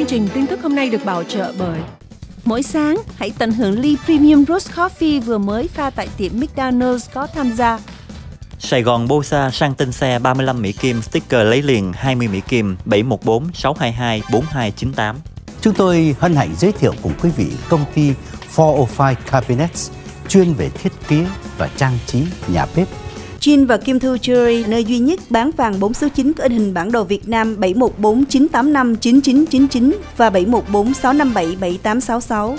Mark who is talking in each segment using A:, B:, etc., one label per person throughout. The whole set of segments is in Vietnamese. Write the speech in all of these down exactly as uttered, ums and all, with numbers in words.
A: Chương trình tin tức hôm nay được bảo trợ bởi
B: mỗi sáng hãy tận hưởng ly Premium Roast Coffee vừa mới pha tại tiệm McDonald's có tham gia.
C: Sài Gòn Bosa sang tên xe ba mươi lăm Mỹ Kim, sticker lấy liền hai mươi Mỹ Kim, bảy một bốn sáu hai hai bốn hai chín tám.
D: Chúng tôi hân hạnh giới thiệu cùng quý vị công ty bốn không năm Cabinets, chuyên về thiết kế và trang trí nhà bếp.
B: Jean và Kim Thu Jewelry, nơi duy nhất bán vàng bốn số chín có in hình bản đồ Việt Nam bảy một bốn chín tám năm chín chín chín chín và bảy một bốn sáu năm bảy bảy tám sáu sáu.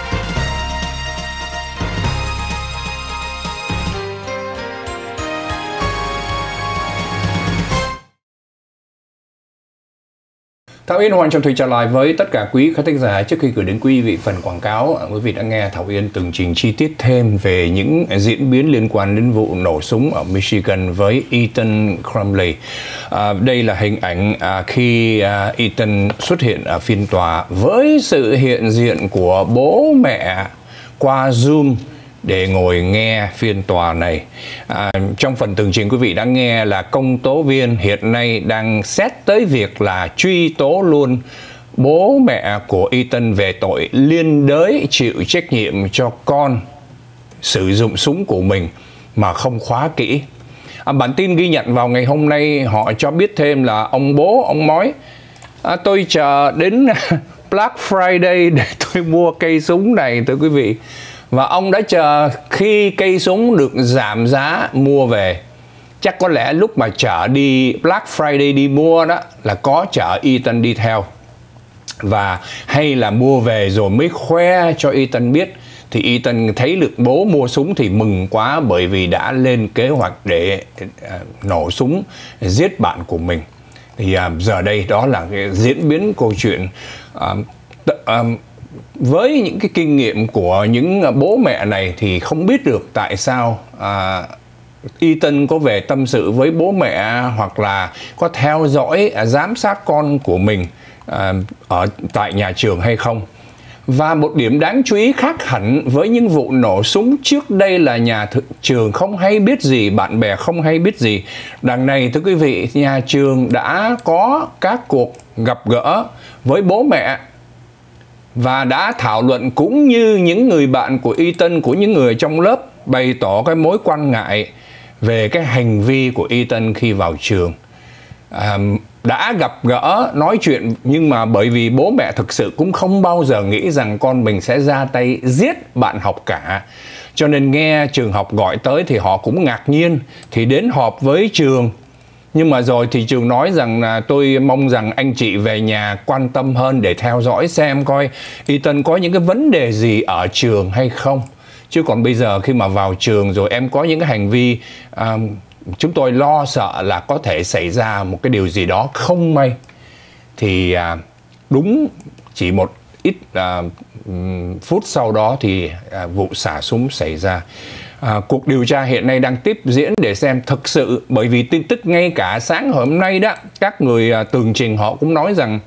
E: Thảo Yên hoàn trong thời trở lại với tất cả quý khán thính giả. Trước khi gửi đến quý vị phần quảng cáo, quý vị đã nghe Thảo Yên tường trình chi tiết thêm về những diễn biến liên quan đến vụ nổ súng ở Michigan với Ethan Crumbley. À, đây là hình ảnh à, khi à, Ethan xuất hiện ở phiên tòa với sự hiện diện của bố mẹ qua Zoom để ngồi nghe phiên tòa này. À, trong phần tường trình quý vị đã nghe là công tố viên hiện nay đang xét tới việc là truy tố luôn bố mẹ của Ethan về tội liên đới chịu trách nhiệm cho con sử dụng súng của mình mà không khóa kỹ. À, bản tin ghi nhận vào ngày hôm nay họ cho biết thêm là ông bố, ông nói à, tôi chờ đến Black Friday để tôi mua cây súng này thưa quý vị. Và ông đã chờ khi cây súng được giảm giá mua về. Chắc có lẽ lúc mà chở đi Black Friday đi mua đó là có chở Ethan đi theo. Và hay là mua về rồi mới khoe cho Ethan biết. Thì Ethan thấy được bố mua súng thì mừng quá, bởi vì đã lên kế hoạch để uh, nổ súng giết bạn của mình. Thì uh, giờ đây đó là cái diễn biến câu chuyện. Uh, t- um, Với những cái kinh nghiệm của những bố mẹ này thì không biết được tại sao à, Ethan có về tâm sự với bố mẹ hoặc là có theo dõi, à, giám sát con của mình à, ở tại nhà trường hay không. Và một điểm đáng chú ý khác hẳn với những vụ nổ súng trước đây là nhà trường không hay biết gì, bạn bè không hay biết gì. Đằng này thưa quý vị, nhà trường đã có các cuộc gặp gỡ với bố mẹ và đã thảo luận, cũng như những người bạn của Ethan, của những người trong lớp bày tỏ cái mối quan ngại về cái hành vi của Ethan khi vào trường. À, đã gặp gỡ, nói chuyện, nhưng mà bởi vì bố mẹ thực sự cũng không bao giờ nghĩ rằng con mình sẽ ra tay giết bạn học cả. Cho nên nghe trường học gọi tới thì họ cũng ngạc nhiên, thì đến họp với trường. Nhưng mà rồi thì trường nói rằng là tôi mong rằng anh chị về nhà quan tâm hơn để theo dõi xem coi Ethan có những cái vấn đề gì ở trường hay không. Chứ còn bây giờ khi mà vào trường rồi em có những cái hành vi à, chúng tôi lo sợ là có thể xảy ra một cái điều gì đó không may. Thì à, đúng chỉ một ít à, phút sau đó thì à, vụ xả súng xảy ra. À, cuộc điều tra hiện nay đang tiếp diễn để xem thực sự, bởi vì tin tức ngay cả sáng hôm nay đó, các người à, tường trình họ cũng nói rằng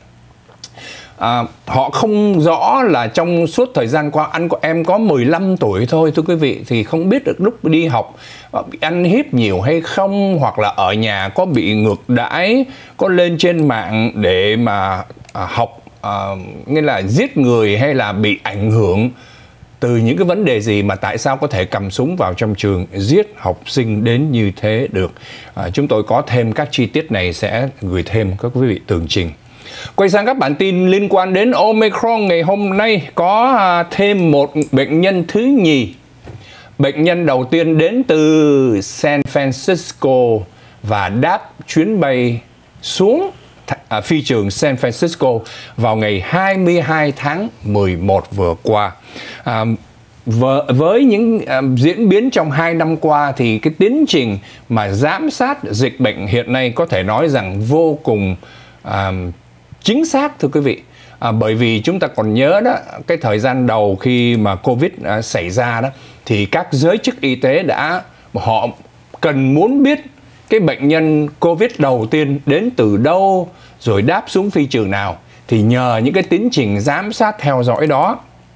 E: à, họ không rõ là trong suốt thời gian qua anh của em có mười lăm tuổi thôi thưa quý vị, thì không biết được lúc đi học bị ăn hiếp nhiều hay không, hoặc là ở nhà có bị ngược đãi, có lên trên mạng để mà à, học à, nghĩa là giết người, hay là bị ảnh hưởng từ những cái vấn đề gì mà tại sao có thể cầm súng vào trong trường giết học sinh đến như thế được. À, chúng tôi có thêm các chi tiết này sẽ gửi thêm các quý vị tường trình. Quay sang các bản tin liên quan đến Omicron, ngày hôm nay có à, thêm một bệnh nhân thứ nhì. Bệnh nhân đầu tiên đến từ San Francisco và đáp chuyến bay xuống à, phi trường San Francisco vào ngày hai mươi hai tháng mười một vừa qua. À, với những à, diễn biến trong hai năm qua thì cái tiến trình mà giám sát dịch bệnh hiện nay có thể nói rằng vô cùng à, chính xác thưa quý vị. À, bởi vì chúng ta còn nhớ đó, cái thời gian đầu khi mà Covid à, xảy ra đó, thì các giới chức y tế đã, họ cần muốn biết cái bệnh nhân Covid đầu tiên đến từ đâu, rồi đáp xuống phi trường nào. Thì nhờ những cái tiến trình giám sát theo dõi đó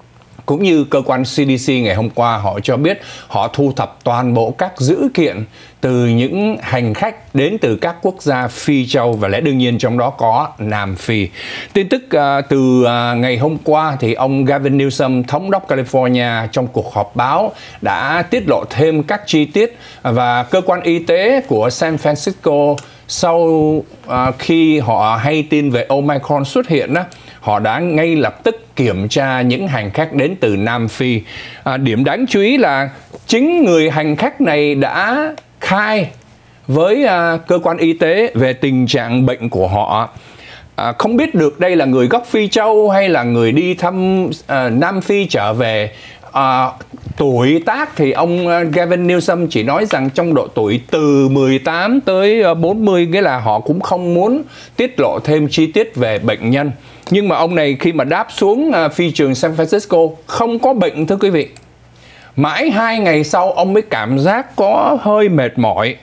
E: cũng như cơ quan xê đê xê ngày hôm qua, họ cho biết họ thu thập toàn bộ các dữ kiện từ những hành khách đến từ các quốc gia Phi châu, và lẽ đương nhiên trong đó có Nam Phi. Tin tức uh, từ uh, ngày hôm qua thì ông Gavin Newsom, thống đốc California, trong cuộc họp báo đã tiết lộ thêm các chi tiết, và cơ quan y tế của San Francisco sau uh, khi họ hay tin về Omicron xuất hiện đó, họ đã ngay lập tức kiểm tra những hành khách đến từ Nam Phi. À, điểm đáng chú ý là chính người hành khách này đã khai với à, cơ quan y tế về tình trạng bệnh của họ. À, không biết được đây là người gốc Phi châu hay là người đi thăm à, Nam Phi trở về. À, tuổi tác thì ông Gavin Newsom chỉ nói rằng trong độ tuổi từ mười tám tới bốn mươi, nghĩa là họ cũng không muốn tiết lộ thêm chi tiết về bệnh nhân. Nhưng mà ông này khi mà đáp xuống phi trường San Francisco không có bệnh, thưa quý vị. Mãi hai ngày sau ông mới cảm giác có hơi mệt mỏi.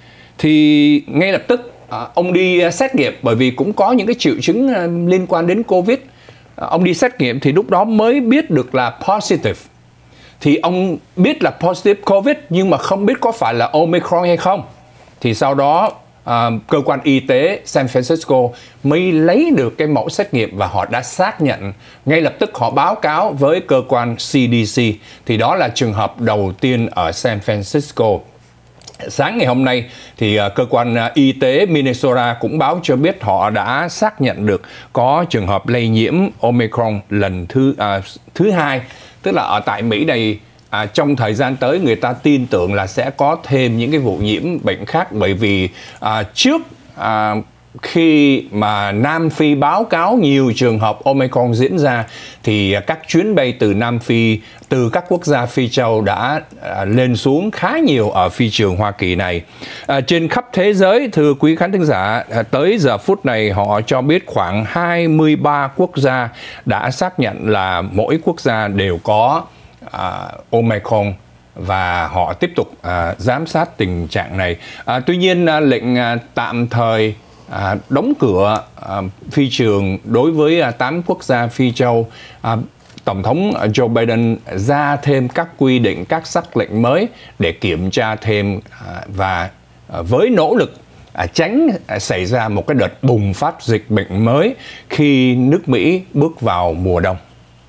E: Thì ngay lập tức ông đi xét nghiệm, bởi vì cũng có những cái triệu chứng liên quan đến Covid. Ông đi xét nghiệm thì lúc đó mới biết được là positive. Thì ông biết là positive Covid nhưng mà không biết có phải là Omicron hay không. Thì sau đó à, cơ quan y tế San Francisco mới lấy được cái mẫu xét nghiệm và họ đã xác nhận. Ngay lập tức họ báo cáo với cơ quan xê đê xê. Thì đó là trường hợp đầu tiên ở San Francisco. Sáng ngày hôm nay thì uh, cơ quan uh, y tế Minnesota cũng báo cho biết họ đã xác nhận được có trường hợp lây nhiễm Omicron lần thứ uh, thứ hai. Tức là ở tại Mỹ này à, trong thời gian tới người ta tin tưởng là sẽ có thêm những cái vụ nhiễm bệnh khác, bởi vì à, trước à, khi mà Nam Phi báo cáo nhiều trường hợp Omicron diễn ra thì các chuyến bay từ Nam Phi, từ các quốc gia Phi châu đã à, lên xuống khá nhiều ở phi trường Hoa Kỳ này. À, trên khắp thế giới, thưa quý khán thính giả, à, tới giờ phút này họ cho biết khoảng hai mươi ba quốc gia đã xác nhận là mỗi quốc gia đều có à, Omicron, và họ tiếp tục à, giám sát tình trạng này. À, tuy nhiên à, lệnh à, tạm thời À, đóng cửa à, phi trường đối với à, tám quốc gia Phi châu. à, Tổng thống Joe Biden ra thêm các quy định, các sắc lệnh mới để kiểm tra thêm à, và à, với nỗ lực à, tránh à, xảy ra một cái đợt bùng phát dịch bệnh mới khi nước Mỹ bước vào mùa đông.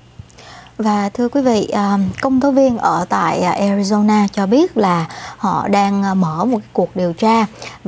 F: Và thưa quý vị, công tố viên ở tại Arizona cho biết là họ đang mở một cuộc điều tra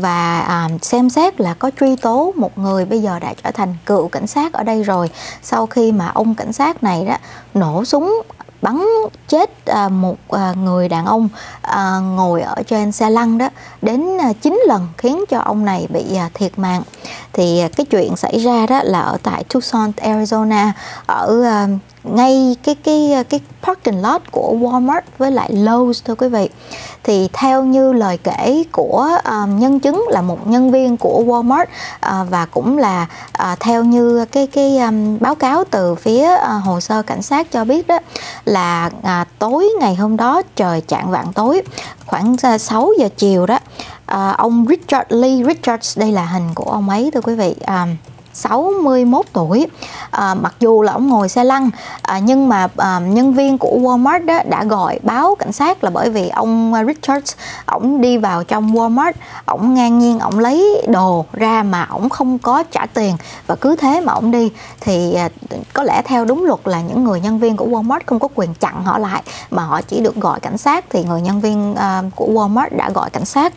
F: và xem xét là có truy tố một người bây giờ đã trở thành cựu cảnh sát ở đây rồi, sau khi mà ông cảnh sát này đó nổ súng bắn chết một người đàn ông ngồi ở trên xe lăn đó đến chín lần, khiến cho ông này bị thiệt mạng. Thì cái chuyện xảy ra đó là ở tại Tucson, Arizona, ở ngay cái cái cái parking lot của Walmart với lại Lowe's, thưa quý vị. Thì theo như lời kể của uh, nhân chứng là một nhân viên của Walmart, uh, và cũng là uh, theo như cái cái um, báo cáo từ phía uh, hồ sơ cảnh sát cho biết đó, là uh, tối ngày hôm đó, trời chạng vạng tối, khoảng uh, sáu giờ chiều đó, uh, ông Richard Lee Richards, đây là hình của ông ấy, thưa quý vị, um, sáu mươi mốt tuổi. À, mặc dù là ông ngồi xe lăn, à, nhưng mà à, nhân viên của Walmart đó đã gọi báo cảnh sát, là bởi vì ông Richards, ổng đi vào trong Walmart, ổng ngang nhiên ổng lấy đồ ra mà ổng không có trả tiền, và cứ thế mà ổng đi. Thì à, có lẽ theo đúng luật là những người nhân viên của Walmart không có quyền chặn họ lại, mà họ chỉ được gọi cảnh sát. Thì người nhân viên à, của Walmart đã gọi cảnh sát.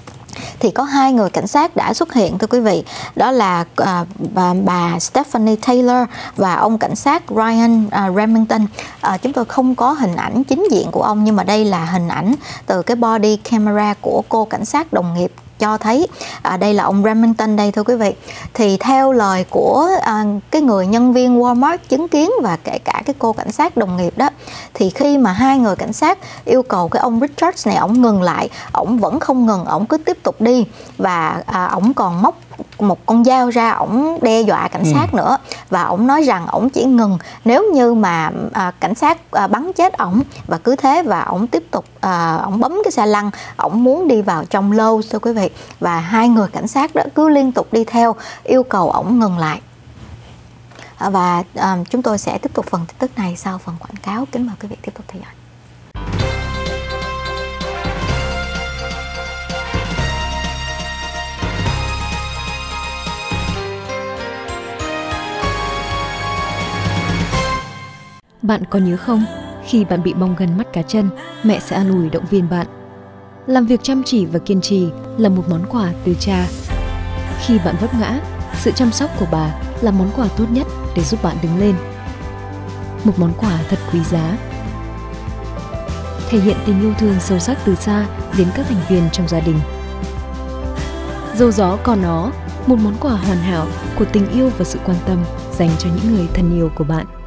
F: Thì có hai người cảnh sát đã xuất hiện, thưa quý vị. Đó là à, bà, bà Stephanie Taylor và ông cảnh sát Ryan à, Remington. à, Chúng tôi không có hình ảnh chính diện của ông, nhưng mà đây là hình ảnh từ cái body camera của cô cảnh sát đồng nghiệp cho thấy. à, Đây là ông Remington đây, thưa quý vị. Thì theo lời của à, cái người nhân viên Walmart chứng kiến, và kể cả cái cô cảnh sát đồng nghiệp đó, thì khi mà hai người cảnh sát yêu cầu cái ông Richards này ổng ngừng lại, ổng vẫn không ngừng, ổng cứ tiếp tục đi. Và à, ổng còn móc một con dao ra, ổng đe dọa cảnh sát ừ. nữa. Và ổng nói rằng ổng chỉ ngừng nếu như mà à, cảnh sát à, bắn chết ổng. Và cứ thế, và ổng tiếp tục à, ổng bấm cái xe lăn, ổng muốn đi vào trong Lowe's, thưa quý vị. Và hai người cảnh sát đó cứ liên tục đi theo, yêu cầu ổng ngừng lại. Và à, chúng tôi sẽ tiếp tục phần tin tức này sau phần quảng cáo. Kính mời quý vị tiếp tục theo dõi.
A: Bạn có nhớ không, khi bạn bị bong gân mắt cá chân, mẹ sẽ an ủi động viên bạn. Làm việc chăm chỉ và kiên trì là một món quà từ cha. Khi bạn vấp ngã, sự chăm sóc của bà là món quà tốt nhất để giúp bạn đứng lên. Một món quà thật quý giá. Thể hiện tình yêu thương sâu sắc từ xa đến các thành viên trong gia đình. Dâu gió còn nó, một món quà hoàn hảo của tình yêu và sự quan tâm dành cho những người thân yêu của bạn.